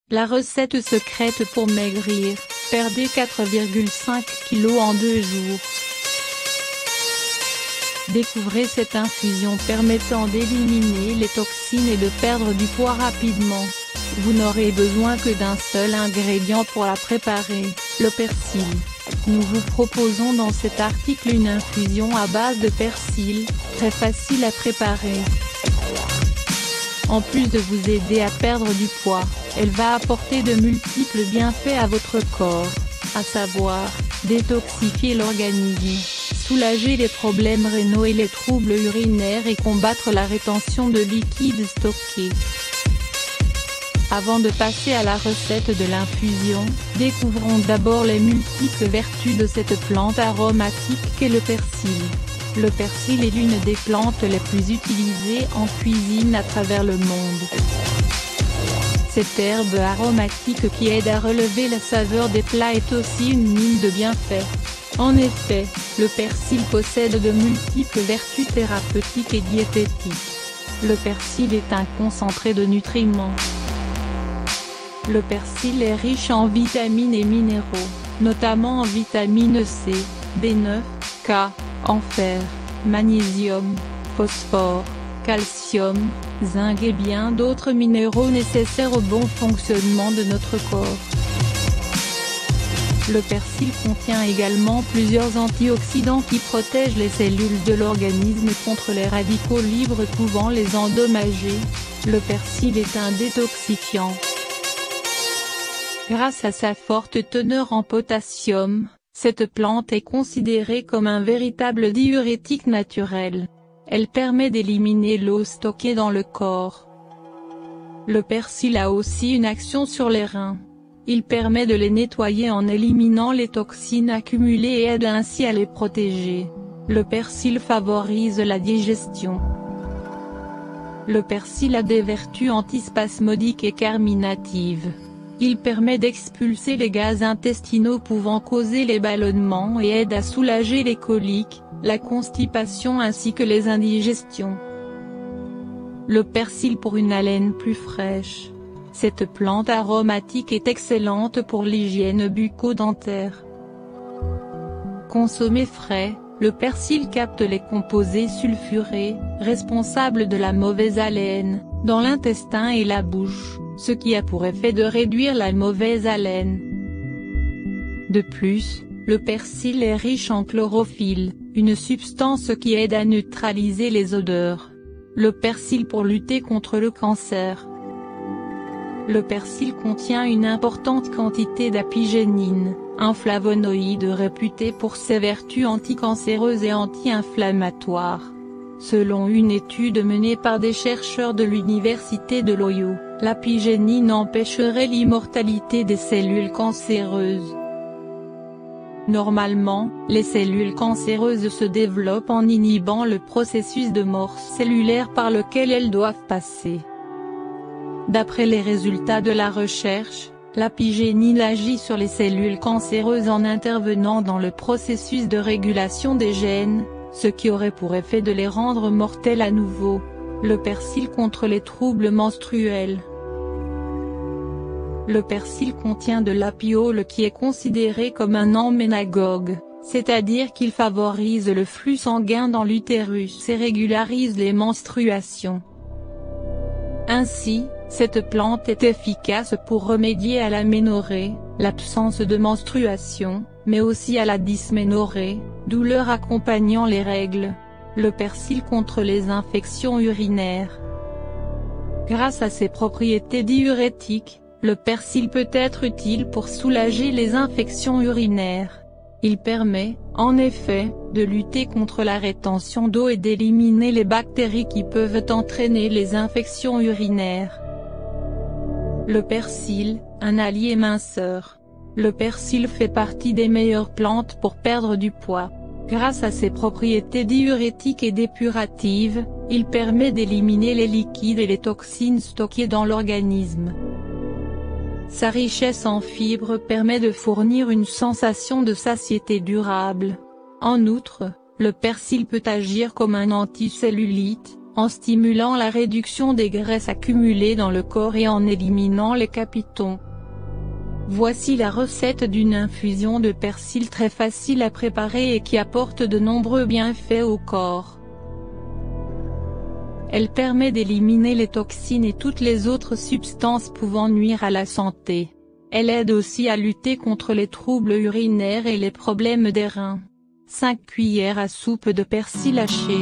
La recette secrète pour maigrir, perdez 4,5 kg en 2 jours. Découvrez cette infusion permettant d'éliminer les toxines et de perdre du poids rapidement. Vous n'aurez besoin que d'un seul ingrédient pour la préparer, le persil. Nous vous proposons dans cet article une infusion à base de persil, très facile à préparer. En plus de vous aider à perdre du poids, elle va apporter de multiples bienfaits à votre corps, à savoir, détoxifier l'organisme, soulager les problèmes rénaux et les troubles urinaires et combattre la rétention de liquide stocké. Avant de passer à la recette de l'infusion, découvrons d'abord les multiples vertus de cette plante aromatique qu'est le persil. Le persil est l'une des plantes les plus utilisées en cuisine à travers le monde. Cette herbe aromatique qui aide à relever la saveur des plats est aussi une mine de bienfaits. En effet, le persil possède de multiples vertus thérapeutiques et diététiques. Le persil est un concentré de nutriments. Le persil est riche en vitamines et minéraux, notamment en vitamine C, B9, K, en fer, magnésium, phosphore, calcium, zinc et bien d'autres minéraux nécessaires au bon fonctionnement de notre corps. Le persil contient également plusieurs antioxydants qui protègent les cellules de l'organisme contre les radicaux libres pouvant les endommager. Le persil est un détoxifiant. Grâce à sa forte teneur en potassium, cette plante est considérée comme un véritable diurétique naturel. Elle permet d'éliminer l'eau stockée dans le corps. Le persil a aussi une action sur les reins. Il permet de les nettoyer en éliminant les toxines accumulées et aide ainsi à les protéger. Le persil favorise la digestion. Le persil a des vertus antispasmodiques et carminatives. Il permet d'expulser les gaz intestinaux pouvant causer les ballonnements et aide à soulager les coliques, la constipation ainsi que les indigestions. Le persil pour une haleine plus fraîche. Cette plante aromatique est excellente pour l'hygiène bucco-dentaire. Consommé frais, le persil capte les composés sulfurés, responsables de la mauvaise haleine, dans l'intestin et la bouche, ce qui a pour effet de réduire la mauvaise haleine. De plus, le persil est riche en chlorophylle, une substance qui aide à neutraliser les odeurs. Le persil pour lutter contre le cancer. Le persil contient une importante quantité d'apigénine, un flavonoïde réputé pour ses vertus anticancéreuses et anti-inflammatoires. Selon une étude menée par des chercheurs de l'université de l'Ohio, l'apigénine empêcherait l'immortalité des cellules cancéreuses. Normalement, les cellules cancéreuses se développent en inhibant le processus de mort cellulaire par lequel elles doivent passer. D'après les résultats de la recherche, l'apigénine agit sur les cellules cancéreuses en intervenant dans le processus de régulation des gènes, ce qui aurait pour effet de les rendre mortelles à nouveau. Le persil contre les troubles menstruels. Le persil contient de l'apiole qui est considéré comme un emménagogue, c'est-à-dire qu'il favorise le flux sanguin dans l'utérus et régularise les menstruations. Ainsi, cette plante est efficace pour remédier à l'aménorrhée, l'absence de menstruation, mais aussi à la dysménorrhée, douleur accompagnant les règles. Le persil contre les infections urinaires. Grâce à ses propriétés diurétiques, le persil peut être utile pour soulager les infections urinaires. Il permet, en effet, de lutter contre la rétention d'eau et d'éliminer les bactéries qui peuvent entraîner les infections urinaires. Le persil, un allié minceur. Le persil fait partie des meilleures plantes pour perdre du poids. Grâce à ses propriétés diurétiques et dépuratives, il permet d'éliminer les liquides et les toxines stockées dans l'organisme. Sa richesse en fibres permet de fournir une sensation de satiété durable. En outre, le persil peut agir comme un anticellulite, en stimulant la réduction des graisses accumulées dans le corps et en éliminant les capitons. Voici la recette d'une infusion de persil très facile à préparer et qui apporte de nombreux bienfaits au corps. Elle permet d'éliminer les toxines et toutes les autres substances pouvant nuire à la santé. Elle aide aussi à lutter contre les troubles urinaires et les problèmes des reins. 5 cuillères à soupe de persil haché.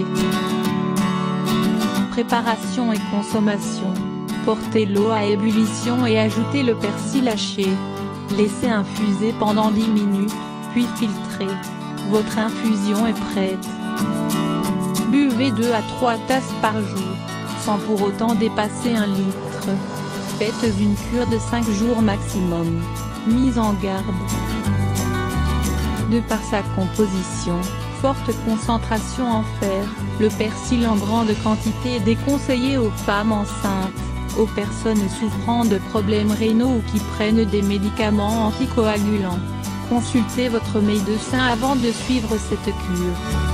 Préparation et consommation. Portez l'eau à ébullition et ajoutez le persil haché. Laissez infuser pendant 10 minutes, puis filtrez. Votre infusion est prête. Buvez 2 à 3 tasses par jour, sans pour autant dépasser 1 litre. Faites une cure de 5 jours maximum. Mise en garde. De par sa composition, forte concentration en fer, le persil en grande quantité est déconseillé aux femmes enceintes, aux personnes souffrant de problèmes rénaux ou qui prennent des médicaments anticoagulants. Consultez votre médecin avant de suivre cette cure.